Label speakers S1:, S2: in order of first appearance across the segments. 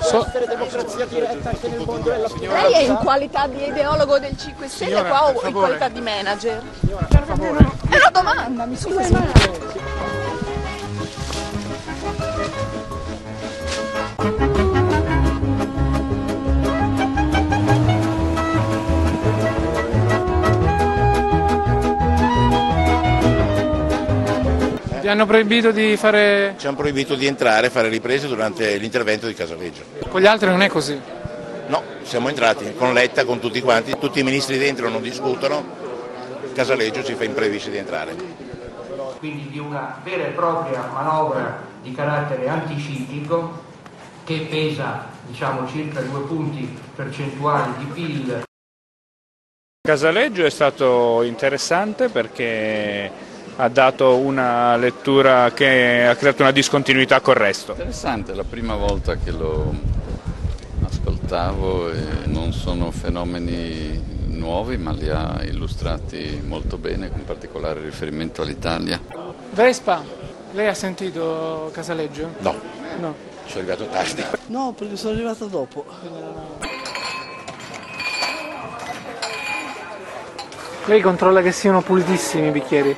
S1: essere democrazia diretta anche nel mondo della finanza.
S2: Lei è in qualità di ideologo del 5 Stelle qua o in qualità di manager?
S1: Signora, per favore.
S2: È una domanda, mi scusi.
S3: Ti hanno proibito di fare...
S4: Ci hanno proibito di entrare e fare riprese durante l'intervento di Casaleggio.
S3: Con gli altri non è così.
S4: No, siamo entrati con Letta, con tutti quanti, tutti i ministri dentro non discutono, Casaleggio ci fa imprevisti di entrare.
S5: Quindi di una vera e propria manovra di carattere anticiclico che pesa, diciamo, circa 2 punti percentuali di PIL.
S6: Casaleggio è stato interessante perché ha dato una lettura che ha creato una discontinuità col resto.
S7: Interessante, è la prima volta che lo ascoltavo e non sono fenomeni nuovi, ma li ha illustrati molto bene, con particolare riferimento all'Italia.
S3: Vespa, lei ha sentito Casaleggio?
S4: No,
S3: No.
S4: sono arrivato tardi.
S1: No, perché sono arrivato dopo.
S3: Lei controlla che siano pulitissimi i bicchieri?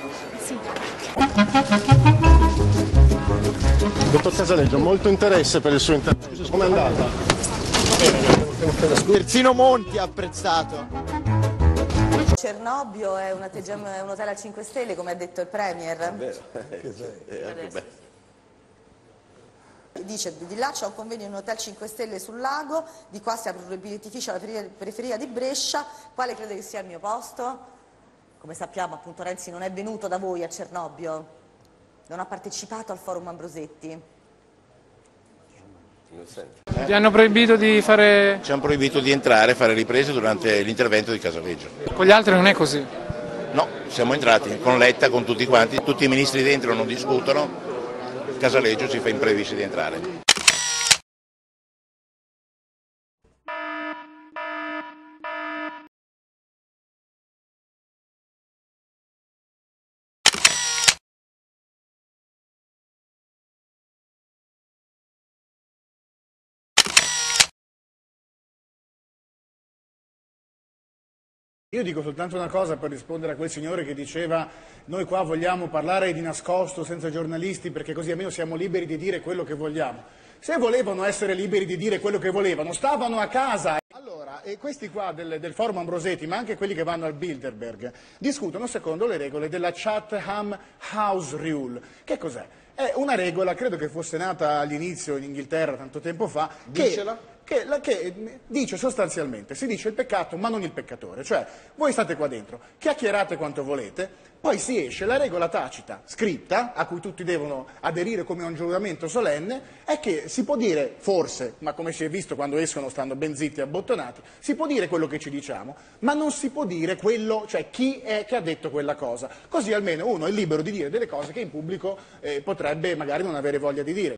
S1: Dottor Casaleggio, molto interesse per il suo intervento. Come è andata? Persino Monti ha apprezzato.
S8: Cernobbio è un hotel a 5 stelle, come ha detto il Premier. Dice, di là c'è un convenio in un hotel 5 stelle sul lago, di qua si apre un birrificio alla periferia di Brescia. Quale crede che sia il mio posto? Come sappiamo, appunto, Renzi non è venuto da voi a Cernobbio, non ha partecipato al forum Ambrosetti.
S3: Ti hanno proibito di fare...
S4: Ci hanno proibito di entrare e fare riprese durante l'intervento di Casaleggio.
S3: Con gli altri non è così.
S4: No, siamo entrati con Letta, con tutti quanti, tutti i ministri dentro non discutono, Casaleggio ci fa imprevisti di entrare.
S9: Io dico soltanto una cosa per rispondere a quel signore che diceva noi qua vogliamo parlare di nascosto senza giornalisti perché così almeno siamo liberi di dire quello che vogliamo. Se volevano essere liberi di dire quello che volevano, stavano a casa. Allora, e questi qua del forum Ambrosetti, ma anche quelli che vanno al Bilderberg, discutono secondo le regole della Chatham House Rule. Che cos'è? È una regola, credo che fosse nata all'inizio in Inghilterra tanto tempo fa, che dice sostanzialmente, si dice il peccato ma non il peccatore, cioè voi state qua dentro, chiacchierate quanto volete, poi si esce, la regola tacita, scritta, a cui tutti devono aderire come a un giuramento solenne, è che si può dire, forse, ma come si è visto quando escono stanno ben zitti e abbottonati, si può dire quello che ci diciamo, ma non si può dire quello, cioè chi è che ha detto quella cosa, così almeno uno è libero di dire delle cose che in pubblico potrebbe magari non avere voglia di dire.